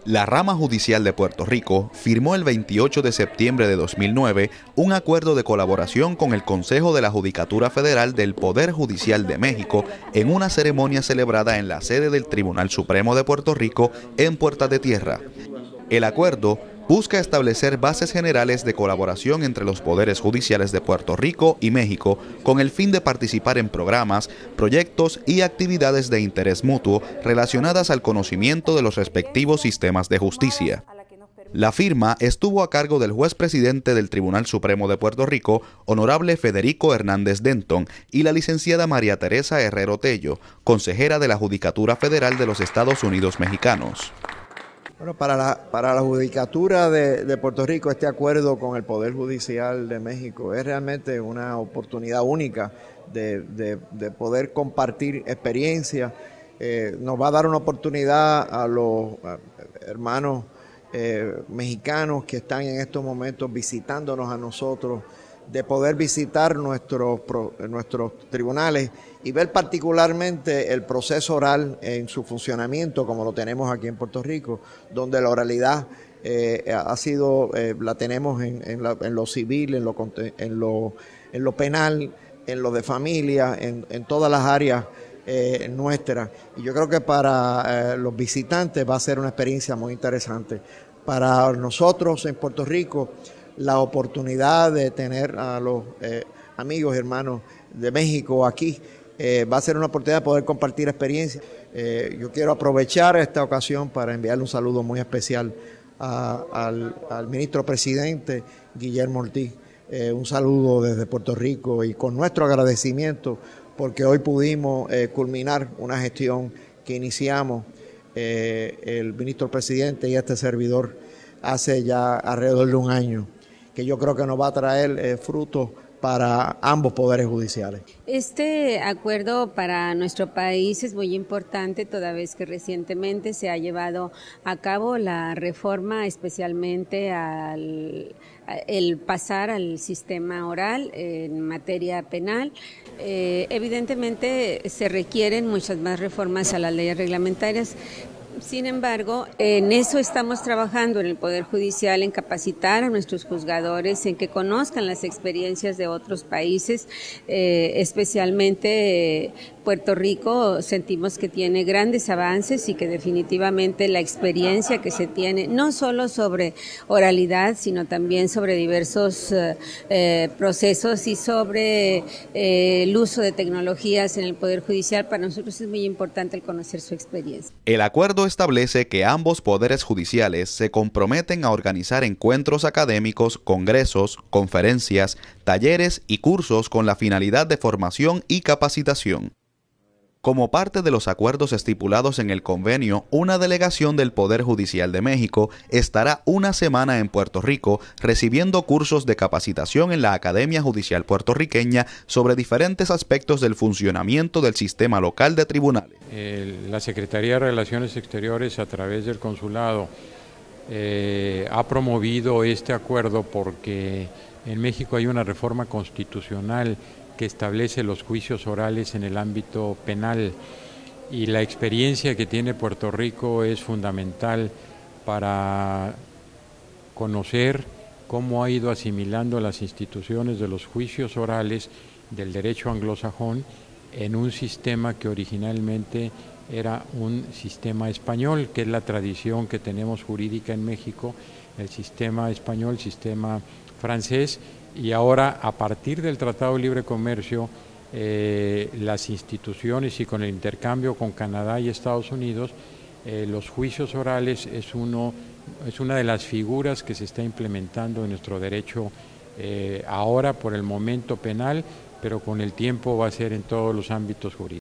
La rama judicial de Puerto Rico firmó el 28 de septiembre de 2009 un acuerdo de colaboración con el Consejo de la Judicatura Federal del Poder Judicial de México en una ceremonia celebrada en la sede del Tribunal Supremo de Puerto Rico en Puerta de Tierra. El acuerdo busca establecer bases generales de colaboración entre los poderes judiciales de Puerto Rico y México con el fin de participar en programas, proyectos y actividades de interés mutuo relacionadas al conocimiento de los respectivos sistemas de justicia. La firma estuvo a cargo del juez presidente del Tribunal Supremo de Puerto Rico, honorable Federico Hernández Denton, y la licenciada María Teresa Herrero Tello, consejera de la Judicatura Federal de los Estados Unidos Mexicanos. Bueno, para la Judicatura de Puerto Rico, este acuerdo con el Poder Judicial de México es realmente una oportunidad única de poder compartir experiencias. Nos va a dar una oportunidad a los hermanos mexicanos que están en estos momentos visitándonos a nosotros, de poder visitar nuestros tribunales y ver particularmente el proceso oral en su funcionamiento, como lo tenemos aquí en Puerto Rico, donde la oralidad la tenemos en lo civil, en lo penal, en lo de familia, en todas las áreas nuestras. Y yo creo que para los visitantes va a ser una experiencia muy interesante. Para nosotros en Puerto Rico, la oportunidad de tener a los amigos y hermanos de México aquí va a ser una oportunidad de poder compartir experiencias. Yo quiero aprovechar esta ocasión para enviarle un saludo muy especial al ministro presidente Guillermo Ortiz. Un saludo desde Puerto Rico y con nuestro agradecimiento porque hoy pudimos culminar una gestión que iniciamos el ministro presidente y este servidor hace ya alrededor de un año, que yo creo que nos va a traer frutos para ambos poderes judiciales. Este acuerdo para nuestro país es muy importante, toda vez que recientemente se ha llevado a cabo la reforma, especialmente el pasar al sistema oral en materia penal. Evidentemente se requieren muchas más reformas a las leyes reglamentarias. Sin embargo, en eso estamos trabajando en el Poder Judicial, en capacitar a nuestros juzgadores, en que conozcan las experiencias de otros países, especialmente Puerto Rico. Sentimos que tiene grandes avances y que definitivamente la experiencia que se tiene, no solo sobre oralidad, sino también sobre diversos procesos y sobre el uso de tecnologías en el Poder Judicial, para nosotros es muy importante el conocer su experiencia. El acuerdo establece que ambos poderes judiciales se comprometen a organizar encuentros académicos, congresos, conferencias, talleres y cursos con la finalidad de formación y capacitación. Como parte de los acuerdos estipulados en el convenio, una delegación del Poder Judicial de México estará una semana en Puerto Rico recibiendo cursos de capacitación en la Academia Judicial Puertorriqueña sobre diferentes aspectos del funcionamiento del sistema local de tribunales. La Secretaría de Relaciones Exteriores, a través del Consulado, ha promovido este acuerdo porque en México hay una reforma constitucional que establece los juicios orales en el ámbito penal, y la experiencia que tiene Puerto Rico es fundamental para conocer cómo ha ido asimilando las instituciones de los juicios orales del derecho anglosajón en un sistema que originalmente era un sistema español, que es la tradición que tenemos jurídica en México, el sistema español, el sistema francés. Y ahora, a partir del Tratado de Libre Comercio, las instituciones y con el intercambio con Canadá y Estados Unidos, los juicios orales es una de las figuras que se está implementando en nuestro derecho ahora por el momento penal, pero con el tiempo va a ser en todos los ámbitos jurídicos.